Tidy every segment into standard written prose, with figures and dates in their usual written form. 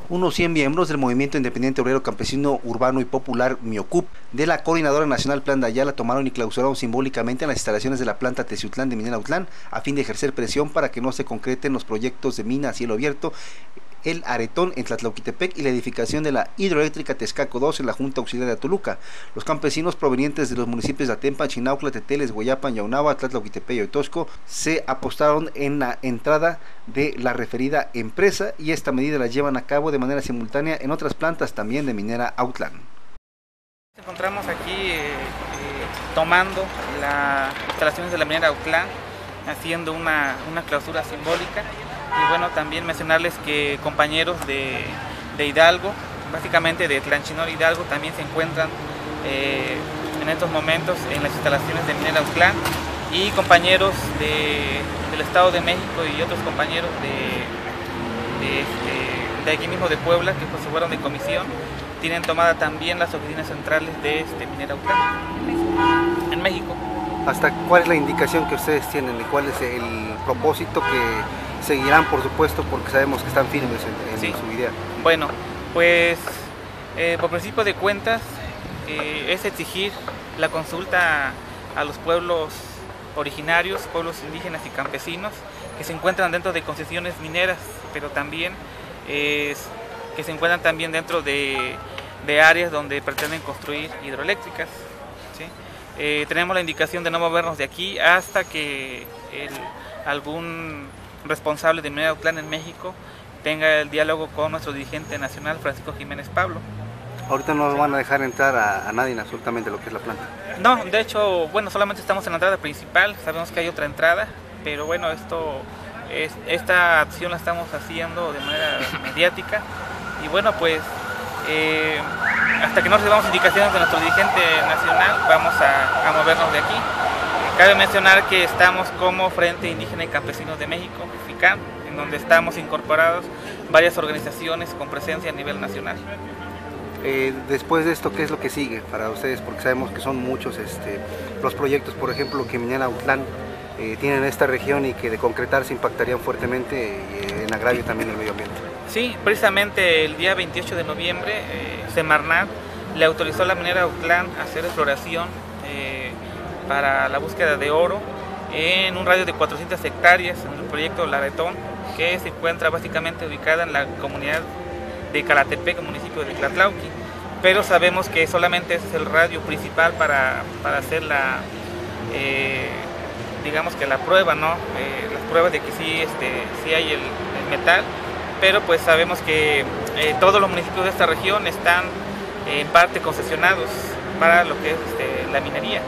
Unos 100 miembros del Movimiento Independiente Obrero Campesino Urbano y Popular MIOCUP de la Coordinadora Nacional Plan de Ayala tomaron y clausuraron simbólicamente en las instalaciones de la planta Teciutlán de Minera Autlán a fin de ejercer presión para que no se concreten los proyectos de mina a cielo abierto, el Aretón en Tlatlauquitepec y la edificación de la hidroeléctrica Texcaco 2 en la Junta Auxiliar de Toluca. Los campesinos provenientes de los municipios de Atempa, Chinaucla, Teteles, Guayapan, Yaunahua, Tlatlauquitepec y Oitosco se apostaron en la entrada de la referida empresa y esta medida la llevan a cabo de manera simultánea en otras plantas también de Minera Autlán. Nos encontramos aquí tomando las instalaciones de la Minera Autlán, haciendo una clausura simbólica. Y bueno, también mencionarles que compañeros de Hidalgo, básicamente de Tlanchinol Hidalgo, también se encuentran en estos momentos en las instalaciones de Minera Autlán, y compañeros del Estado de México y otros compañeros de aquí mismo de Puebla, que pues fueron de comisión, tienen tomada también las oficinas centrales de Minera Autlán en México. ¿Hasta cuál es la indicación que ustedes tienen y cuál es el propósito que seguirán, por supuesto, porque sabemos que están firmes en sí, su idea? Bueno, pues por principio de cuentas es exigir la consulta a los pueblos originarios, pueblos indígenas y campesinos que se encuentran dentro de concesiones mineras, pero también que se encuentran también dentro de áreas donde pretenden construir hidroeléctricas, ¿sí? Tenemos la indicación de no movernos de aquí hasta que algún responsable de Minera Autlán en México tenga el diálogo con nuestro dirigente nacional, Francisco Jiménez Pablo. Ahorita no van a dejar entrar a nadie absolutamente lo que es la planta. No, de hecho, bueno, solamente estamos en la entrada principal, sabemos que hay otra entrada, pero bueno, esta acción la estamos haciendo de manera mediática y bueno, pues hasta que no recibamos indicaciones de nuestro dirigente nacional vamos a movernos de aquí. Cabe mencionar que estamos como Frente Indígena y Campesinos de México, FICAM, en donde estamos incorporados varias organizaciones con presencia a nivel nacional. Después de esto, ¿qué es lo que sigue para ustedes? Porque sabemos que son muchos los proyectos, por ejemplo, que Minera Autlán tiene en esta región y que de concretarse impactarían fuertemente en agravio también del medio ambiente. Sí, precisamente el día 28 de noviembre, Semarnat le autorizó a la Minera Autlán a hacer exploración para la búsqueda de oro en un radio de 400 hectáreas en el proyecto Aretón, que se encuentra básicamente ubicada en la comunidad de Calatepec, municipio de Tlatlauqui, pero sabemos que solamente ese es el radio principal para hacer digamos que la prueba, ¿no? Las pruebas de que sí hay el metal, pero pues sabemos que todos los municipios de esta región están en parte concesionados para lo que es la minería.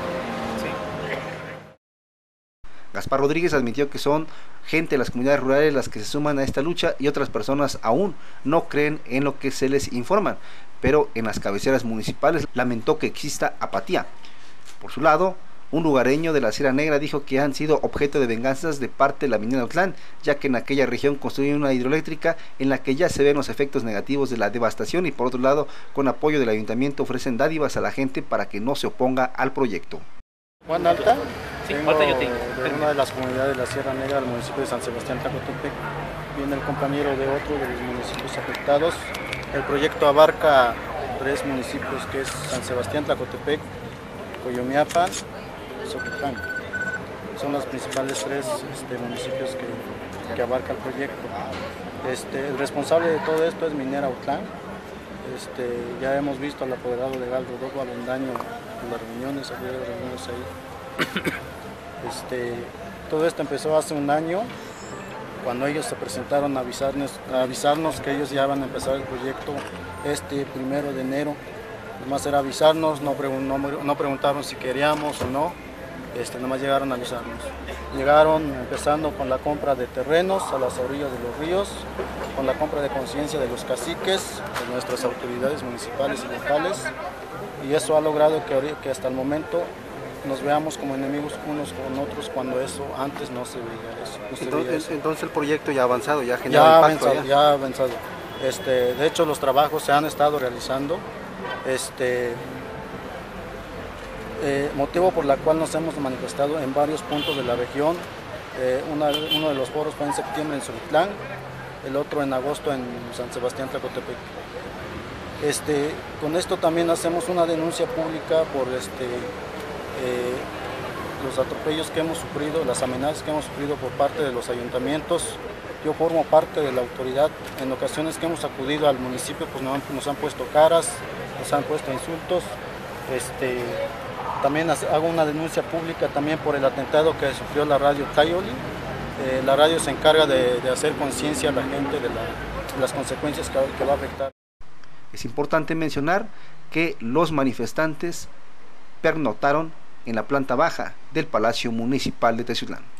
Gaspar Rodríguez admitió que son gente de las comunidades rurales las que se suman a esta lucha y otras personas aún no creen en lo que se les informan, pero en las cabeceras municipales lamentó que exista apatía. Por su lado, un lugareño de la Sierra Negra dijo que han sido objeto de venganzas de parte de la Minera Autlán, ya que en aquella región construyen una hidroeléctrica en la que ya se ven los efectos negativos de la devastación y por otro lado, con apoyo del ayuntamiento ofrecen dádivas a la gente para que no se oponga al proyecto. Juan Alta, sí, vengo de una de las comunidades de la Sierra Negra, del municipio de San Sebastián Tlacotepec. Viene el compañero de otro de los municipios afectados. El proyecto abarca 3 municipios, que es San Sebastián Tlacotepec, Coyomiapan y Xochitán. Son los principales 3 municipios que abarca el proyecto. El responsable de todo esto es Minera Autlán. Ya hemos visto al apoderado legal Rodolfo Avendaño en las reuniones, había reuniones ahí. Todo esto empezó hace un año, cuando ellos se presentaron a avisarnos que ellos ya van a empezar el proyecto 1 de enero. Además era avisarnos, no preguntaron si queríamos o no, nomás llegaron a avisarnos. Llegaron empezando con la compra de terrenos a las orillas de los ríos, con la compra de conciencia de los caciques, de nuestras autoridades municipales y locales, y eso ha logrado que hasta el momento nos veamos como enemigos unos con otros, cuando eso antes no se veía eso. Entonces el proyecto ya ha avanzado, ya ha generado impacto. Ya ha avanzado. De hecho, los trabajos se han estado realizando. Motivo por la cual nos hemos manifestado en varios puntos de la región. Uno de los foros fue en septiembre en Xochitlán. el otro en agosto en San Sebastián Tlacotepec. Con esto también hacemos una denuncia pública por los atropellos que hemos sufrido, las amenazas que hemos sufrido por parte de los ayuntamientos. Yo formo parte de la autoridad. En ocasiones que hemos acudido al municipio, pues nos han puesto caras, nos han puesto insultos. También hago una denuncia pública también por el atentado que sufrió la radio Tayoli. La radio se encarga de hacer conciencia a la gente de las consecuencias que va a afectar. Es importante mencionar que los manifestantes pernoctaron en la planta baja del Palacio Municipal de Teciutlán.